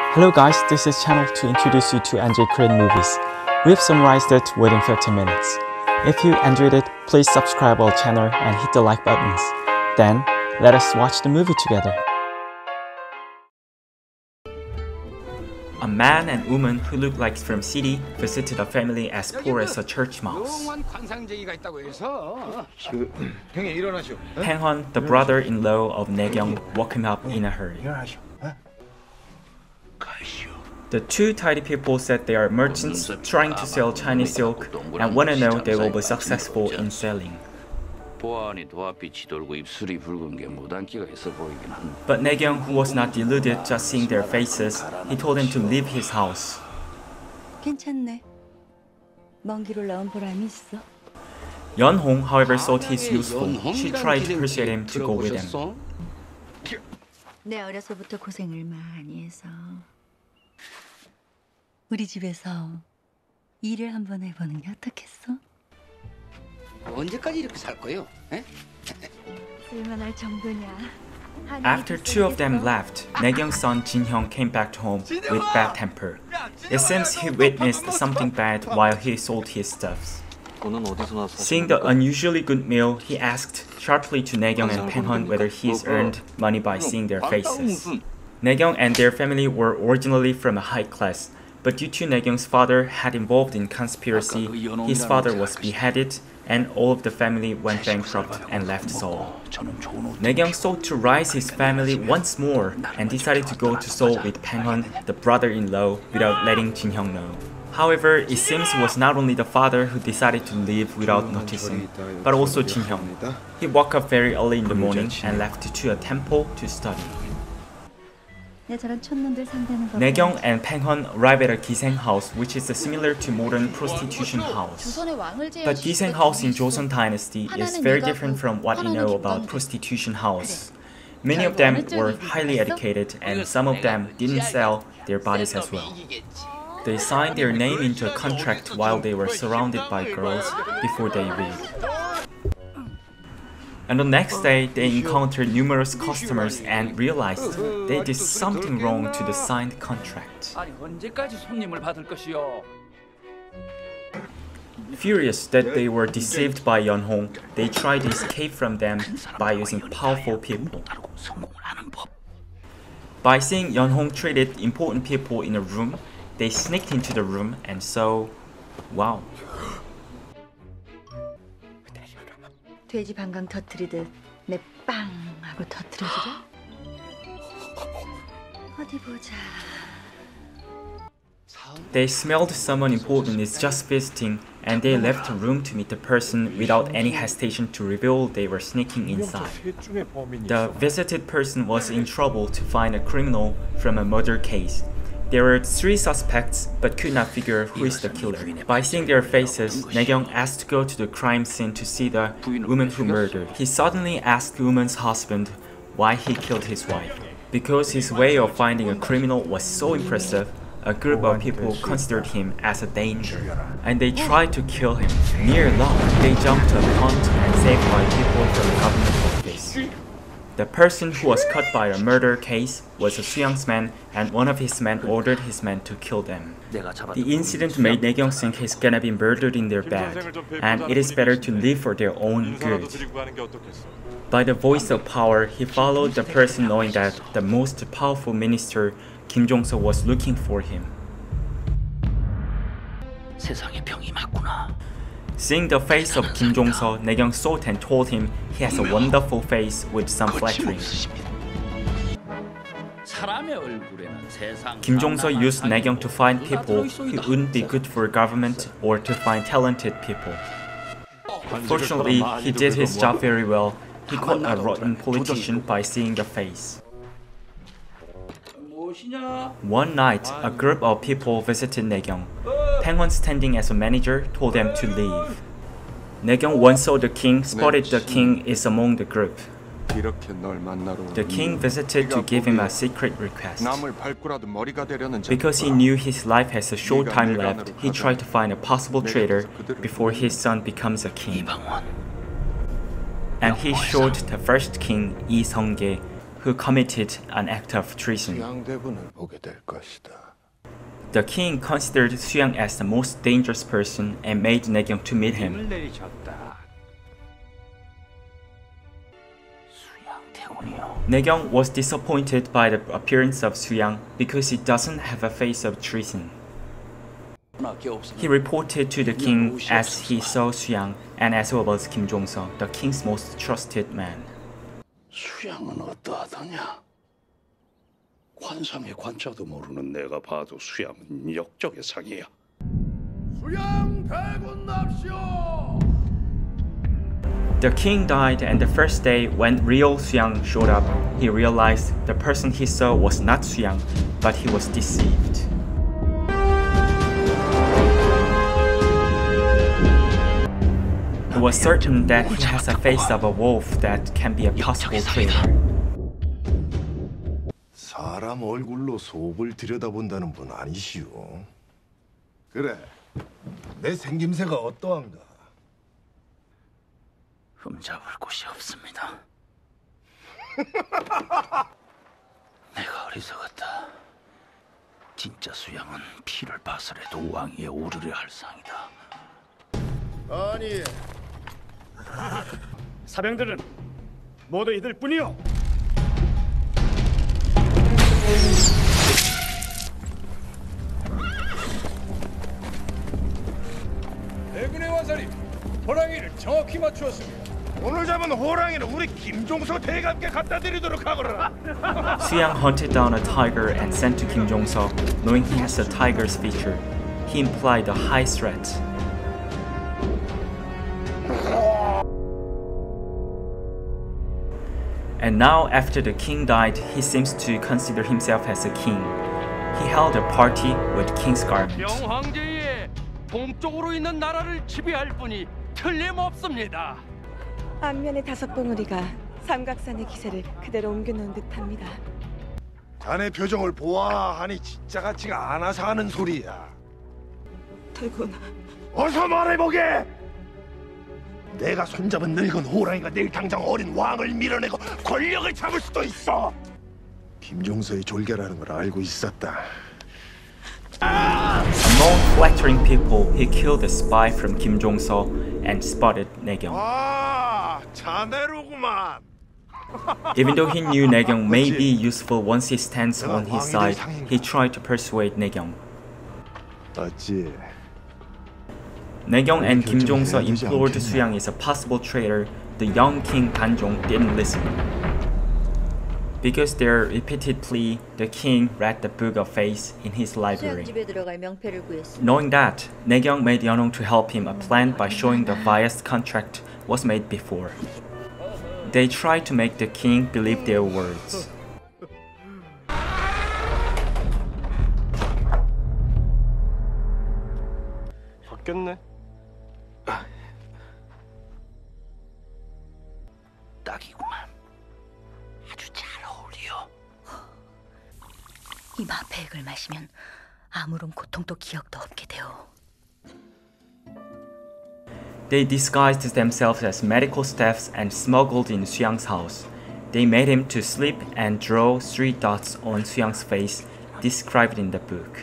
Hello guys, this is channel to introduce you to NJ Korean movies. We've summarized it within 15 minutes. If you enjoyed it, please subscribe our channel and hit the like buttons. Then, let us watch the movie together. A man and woman who look like from city visited a family as poor as a church mouse. Pang-hun, the brother-in-law of Nae-kyung, woke him up in a hurry. The two tidy people said they are merchants trying to sell Chinese silk and want to know they will be successful in selling. But Nae-kyung, who was not deluded just seeing their faces, he told them to leave his house. Yeon-hong, however, thought he's useful. She tried to persuade him to go with them. 내 어려서부터 고생을 많이 해서 우리 집에서 일을 한번 해보는 게 어떻겠어? 언제까지 이렇게 살 거예요? 쓸만할 정도냐? After two of them left, Nae-kyung's son Jin-hyung came back home with bad temper. It seems he witnessed something bad while he sold his stuffs. Seeing the unusually good meal, he asked sharply to Nae-kyung and Pang-hun whether he's earned money by seeing their faces. Nae-kyung and their family were originally from a high class, but due to Nae-kyung's father had involved in conspiracy, his father was beheaded and all of the family went bankrupt and left Seoul. Nae-kyung sought to rise his family once more and decided to go to Seoul with Pang-hun, the brother-in-law, without letting Jin-hyung know. However, it seems it was not only the father who decided to leave without noticing, but also Jin-hyung. He woke up very early in the morning and left to a temple to study. Nae-kyung and Pang-hun arrive at a giseng house, which is similar to modern prostitution house. But giseng house in Joseon Dynasty is very different from what we know about prostitution house. Many of them were highly educated and some of them didn't sell their bodies as well. They signed their name into a contract while they were surrounded by girls before they read. And the next day, they encountered numerous customers and realized they did something wrong to the signed contract. Furious that they were deceived by Yeon-hong, they tried to escape from them by using powerful people. By seeing Yeon-hong treated important people in a room, they sneaked into the room and so, wow. 돼지 방광 터뜨리듯 내 빵 하고 터뜨려주려? 어디 보자. They smelled someone important is just visiting and they left the room to meet the person without any hesitation to reveal they were sneaking inside. The visited person was in trouble to find a criminal from a murder case. There were three suspects but could not figure who is the killer. By seeing their faces, Nae-kyung asked to go to the crime scene to see the woman who murdered. He suddenly asked the woman's husband why he killed his wife. Because his way of finding a criminal was so impressive, a group of people considered him as a danger, and they tried to kill him. Near luck, they jumped a pond and saved by people from the government office. The person who was caught by a murder case was a Suyang's man, and one of his men ordered his men to kill them. The incident made Nae-kyung think he's gonna be murdered in their bed, and it is better to live for their own good. By the voice of power, he followed the person knowing that the most powerful minister, Kim Jong-seo, was looking for him. Seeing the face of Kim Jong-seo, Nae-kyung thought and told him he has a wonderful face with some flattering. Kim Jong-seo used Nae-kyung to find people who wouldn't be good for government or to find talented people. Fortunately, he did his job very well. He caught a rotten politician by seeing the face. One night, a group of people visited Nae-kyung. Pang-hun, standing as a manager, told them to leave. Nae-kyung once saw the king, spotted the king is among the group. The king visited to give him a secret request. Because he knew his life has a short time left, he tried to find a possible traitor before his son becomes a king. And he showed the first king, Lee Seong-gye, who committed an act of treason. 수양대군을 보게 될 것이다. The king considered Suyang as the most dangerous person and made Naegyong to meet him. Naegyong was disappointed by the appearance of Suyang because he doesn't have a face of treason. He reported to the king as he saw Suyang and as well as Kim Jong-seo, the king's most trusted man. 수양은 어떠하더냐? 관상의 관자도 모르는 내가 봐도 수양은 역적의 상이야. 수양 대군 납시오! The king died, and the first day when real Suyang showed up, he realized the person he saw was not Suyang, but he was deceived. He was certain that he has a face of a wolf that can be a possible traitor. 사람 얼굴로 속을 들여다본다는 분 아니시오. 그래, 내 생김새가 어떠한가? 흠잡을 곳이 없습니다. 내가 어리석었다. 진짜 수양은 피를 봐서라도 왕위에 오르려 할 상이다. 아니, 사병들은 모두 이들 뿐이요. 대군의 화살이 호랑이를 정확히 맞추었습니다. 오늘 잡은 호랑이는 우리 김종서 대감께 갖다 드리도록 하거라. Suyang hunted down a tiger and sent to Kim Jong-seo, knowing he has a tiger's feature. He implied a high threat. And now, after the king died, he seems to consider himself as a king. He held a party with king's garment. 영황제의 동쪽으로 있는 나라를 지배할 분이 틀림없습니다. 앞면의 5봉우리가 삼각산의 기세를 그대로 옮겨놓은 듯합니다. 자네 표정을 보아하니 진짜 같지가 않아서 하는 소리야. 대군, 어서 말해보게! 내가 손잡은 늙은 호랑이가 내일 당장 어린 왕을 밀어내고 권력을 잡을 수도 있어. 김종서의 졸개라는 걸 알고 있었다. Among flattering people, he killed a spy from Kim Jong-seo and spotted Naegyong. 아, 자네로구만. Even though he knew Naegyong may be useful once he stands on his side, he tried to persuade Naegyong. 어찌? Naegyong and Kim Jong-seo implored Suyang as a possible traitor. The young king Banjong didn't listen. Because their repeated plea, the king read the Book of Faith in his library. Knowing that, Naegyong made Yeonong to help him a plan by showing the biased contract was made before. They tried to make the king believe their words. 바뀌었네. 딱이구만. 아주 잘 어울려. 이 마패액을 마시면 아무런 고통도 기억도 없게 되오. They disguised themselves as medical staffs and smuggled in Suyang's house. They made him to sleep and draw 3 dots on Suyang's face, described in the book.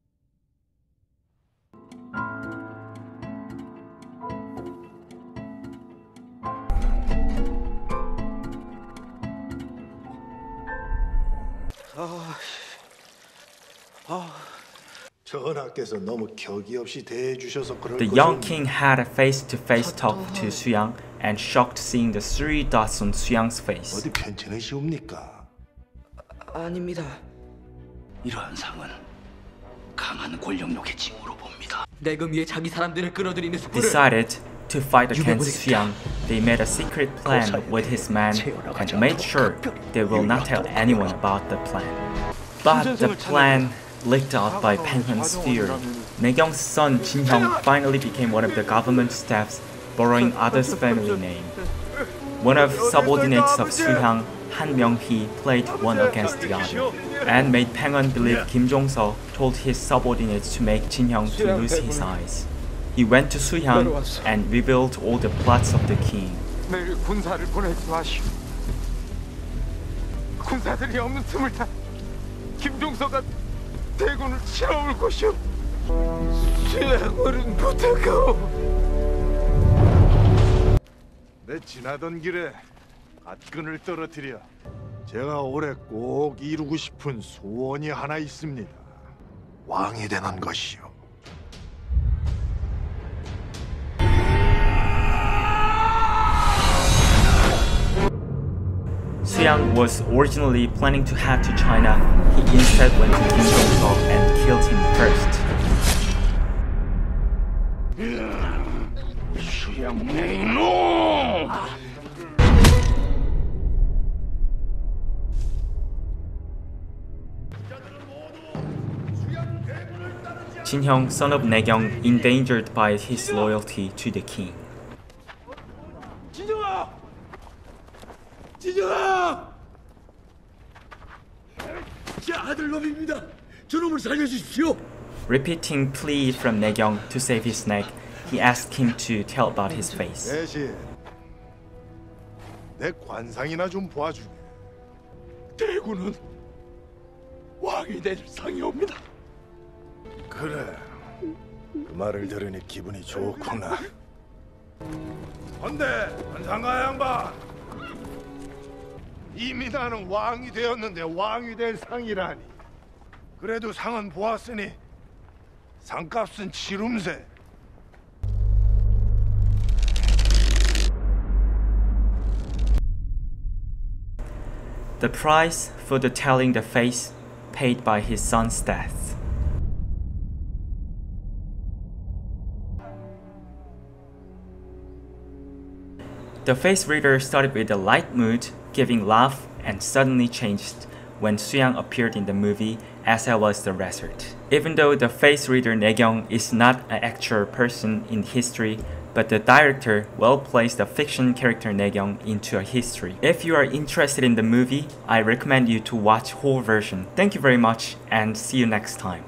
전하께서 너무 격이 없이 대해주셔서 그럴 The young king had a face-to-face talk to Suyang and shocked seeing the 3 dots on Suyang's face. 어디 편찮으시옵니까? 아닙니다. 이러한 상은 강한 권력욕의 징후로 봅니다. 내금 위에 자기 사람들을 끌어들이는 숯불을 Decided to fight against Suyang. They made a secret plan with his men and made sure they will not tell anyone about the plan. But the plan leaked out by Penghun's fear. Naegyong's son Jin-hyung finally became one of the government staffs, borrowing others' family name. One of subordinates of Suyang, Han Myung-hee, played one against the other, and made Penghun believe Kim Jong-seo told his subordinates to make Jin-hyung to lose his eyes. He went to Suyang and revealed all the plots of the king. 내일 군사를 보내지 마시오. 군사들이 없는 틈을 타 김종서가 대군을 치러올 것이오. 수양어른 부탁하오. 내 지나던 길에 갓근을 떨어뜨려 제가 올해 꼭 이루고 싶은 소원이 하나 있습니다. 왕이 되는 것이요. Suyang was originally planning to head to China. He instead went to Kim Jong-il and killed him first. 수양 내 이놈! Jin-hyung, son of Naegyong, endangered by his loyalty to the king. 진정아! 진정아! 제 아들놈입니다. 저놈을 살려주십시오. Repeating plea from Naegyong to save his neck, he asked him to tell about his face. 대신 내 관상이나 좀 보아주게. 대군은 왕이 될 상이옵니다. 그래, 그 말을 들으니 기분이 좋구나. 헌데 관상가 양반, 이미 나는 왕이 되었는데 왕이 될 상이라니. 그래도 상은 보았으니 상값은 치rum새. The price for the telling the face paid by his son's death. The face reader started with a light mood, giving laugh, and suddenly changed when Suyang appeared in the movie, as was the result. Even though the face reader Naegyong is not an actual person in history, but the director well placed the fiction character Naegyong into a history. If you are interested in the movie, I recommend you to watch whole version. Thank you very much and see you next time.